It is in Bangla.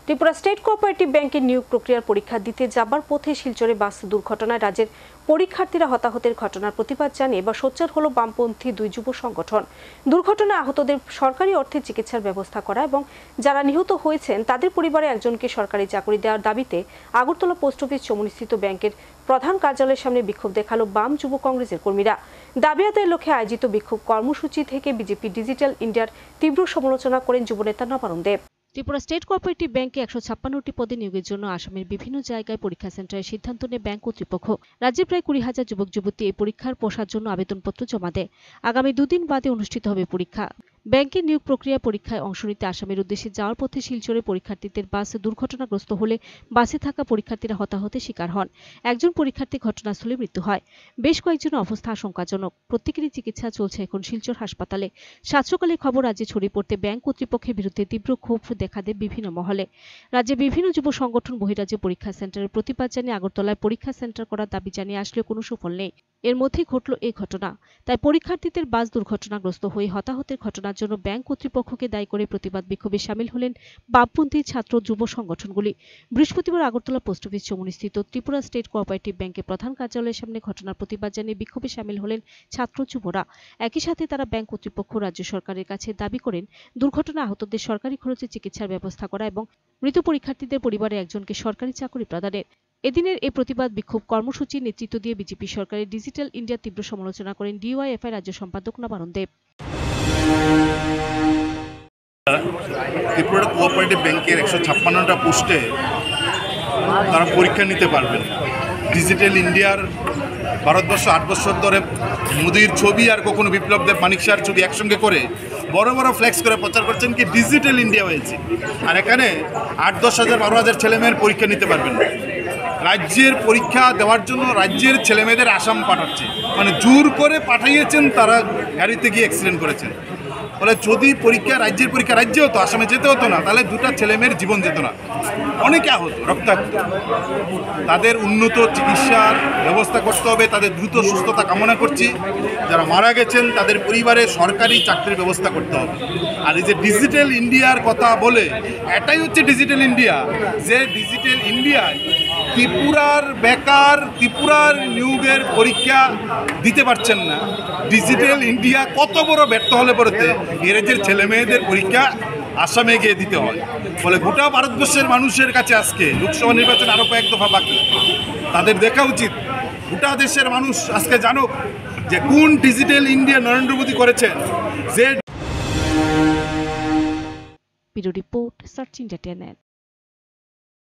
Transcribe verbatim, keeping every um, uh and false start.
ত্রিপুরা স্টেট কোঅপারেটিভ ব্যাংকের নিয়োগ প্রক্রিয়ার পরীক্ষা দিতে যাবার পথে শিলচরে বাস দুর্ঘটনায় রাজ্যের পরীক্ষার্থীরা হতাহতের ঘটনার প্রতিবাদ জানিয়ে বা সোচ্চার হলো বামপন্থী দুই যুব সংগঠন। দুর্ঘটনায় আহতদের সরকারি অর্থে চিকিৎসার ব্যবস্থা করা এবং যারা নিহত হয়েছেন তাদের পরিবারে একজনকে সরকারি চাকরি দেওয়ার দাবিতে আগরতলা পোস্ট অফিস চমুনিস্থিত ব্যাংকের প্রধান কার্যালয়ের সামনে বিক্ষোভ দেখালো বাম যুব কংগ্রেসের কর্মীরা। দাবি আদায়ের লক্ষ্যে আয়োজিত বিক্ষোভ কর্মসূচি থেকে বিজেপি ডিজিটাল ইন্ডিয়ার তীব্র সমালোচনা করেন যুবনেতা নবারুণ দেব। ত্রিপুরা স্টেট কোঅপারেটিভ ব্যাংকে একশো ছাপ্পান্নটি পদে নিয়োগের জন্য আসামের বিভিন্ন জায়গায় পরীক্ষা সেন্টারের সিদ্ধান্ত নেয় ব্যাংক কর্তৃপক্ষ। রাজ্যের প্রায় কুড়ি হাজার যুবক যুবতী এই পরীক্ষার বসার জন্য আবেদনপত্র জমা দেয়। আগামী দুদিন বাদে অনুষ্ঠিত হবে পরীক্ষা। ব্যাংকের নিয়োগ প্রক্রিয়া পরীক্ষায় অংশ নিতে আসামের উদ্দেশ্যে যাওয়ার পথে শিলচরে পরীক্ষার্থীদের বাস দুর্ঘটনাগ্রস্ত হলে বাসে থাকা পরীক্ষার্থীরা হতাহতের শিকার হন। একজন পরীক্ষার্থী ঘটনাস্থলে মৃত্যু হয়। বেশ কয়েকজনের অবস্থা আশঙ্কাজনক। প্রত্যেকেরই চিকিৎসা চলছে এখন শিলচর হাসপাতালে। সাত সকালে খবর রাজ্যে ছড়িয়ে পড়তে ব্যাংক কর্তৃপক্ষের বিরুদ্ধে তীব্র ক্ষোভ দেখা দেয় বিভিন্ন মহলে। রাজ্যে বিভিন্ন যুব সংগঠন বহিরাজ্যে পরীক্ষা সেন্টারের প্রতিবাদ জানিয়ে আগরতলায় পরীক্ষা সেন্টার করার দাবি জানিয়ে আসলেও কোনো সুফল নেই। এর মধ্যেই ঘটল এই ঘটনা। তাই পরীক্ষার্থীদের বাস দুর্ঘটনাগ্রস্ত হয়ে হতাহতের ঘটনার জন্য ব্যাংক কর্তৃপক্ষকে দায়ী করে প্রতিবাদ বিক্ষোভে সামিল হলেন বামপন্থী ছাত্র যুব সংগঠনগুলি। বৃহস্পতিবার আগরতলা পোস্ট অফিস চমুনিস্থিত ত্রিপুরা স্টেট কোঅপারেটিভ ব্যাংকের প্রধান কার্যালয়ের সামনে ঘটনার প্রতিবাদ জানিয়ে বিক্ষোভে সামিল হলেন ছাত্র যুবরা। একই সাথে তারা ব্যাংক কর্তৃপক্ষ রাজ্য সরকারের কাছে দাবি করেন দুর্ঘটনা আহতদের সরকারি খরচে চিকিৎসার ব্যবস্থা করা এবং মৃত পরীক্ষার্থীদের পরিবারে একজনকে সরকারি চাকরি প্রদানের। এদিনের এই প্রতিবাদ বিক্ষোভ কর্মসূচির নেতৃত্ব দিয়ে বিজেপি সরকারের ডিজিটাল ইন্ডিয়ার তীব্র সমালোচনা করেন ডিওয়াইএফআই রাজ্য সম্পাদক নবারুণ দেব। ত্রিপুরা কোঅপারেটিভ ব্যাংকের একশো ছাপ্পান্নটা পোস্টে তারা পরীক্ষা নিতে পারবেন। ডিজিটাল ইন্ডিয়ার ভারতবর্ষ আট বছর ধরে মোদির ছবি আর কখনো বিপ্লব দেব মানিক শাহর ছবি একসঙ্গে করে বড় বড় ফ্লেক্স করে প্রচার করছেন কি ডিজিটাল ইন্ডিয়া হয়েছে, আর এখানে আট দশ হাজার বারো হাজার ছেলেমেয়ের পরীক্ষা নিতে পারবেন না। রাজ্যের পরীক্ষা দেওয়ার জন্য রাজ্যের ছেলেমেয়েদের আসাম পাঠাচ্ছে, মানে জোর করে পাঠিয়েছেন, তারা গাড়িতে গিয়ে অ্যাক্সিডেন্ট করেছেন। ফলে যদি পরীক্ষা রাজ্যের পরীক্ষা রাজ্যে হতো, আসামে যেতে হতো না, তাহলে দুটা ছেলেমেয়ের জীবন যেত না, অনেকে আহত রক্তাক্ত। তাদের উন্নত চিকিৎসার ব্যবস্থা করতে হবে, তাদের দ্রুত সুস্থতা কামনা করছি। যারা মারা গেছেন তাদের পরিবারে সরকারি চাকরির ব্যবস্থা করতে হবে। আর এই যে ডিজিটাল ইন্ডিয়ার কথা বলে, এটাই হচ্ছে ডিজিটাল ইন্ডিয়া, যে ডিজিটাল ইন্ডিয়ায় ত্রিপুরার বেকার ত্রিপুরার নিয়োগের পরীক্ষা দিতে পারছেন না। ডিজিটাল ইন্ডিয়া কত বড় ব্যর্থ হলে পড়তে এর যে ছেলে মেয়েদের পরীক্ষা আসামে গিয়ে দিতে হয়। ফলে গোটা ভারতবর্ষের মানুষের কাছে আজকে লোকসভা নির্বাচন আরও কয়েক দফা বাকি, তাদের দেখা উচিত গোটা দেশের মানুষ আজকে জানুক যে কোন ডিজিটাল ইন্ডিয়া নরেন্দ্র মোদী করেছেন। যে রিপোর্ট সার্চ ইন্ডিয়া।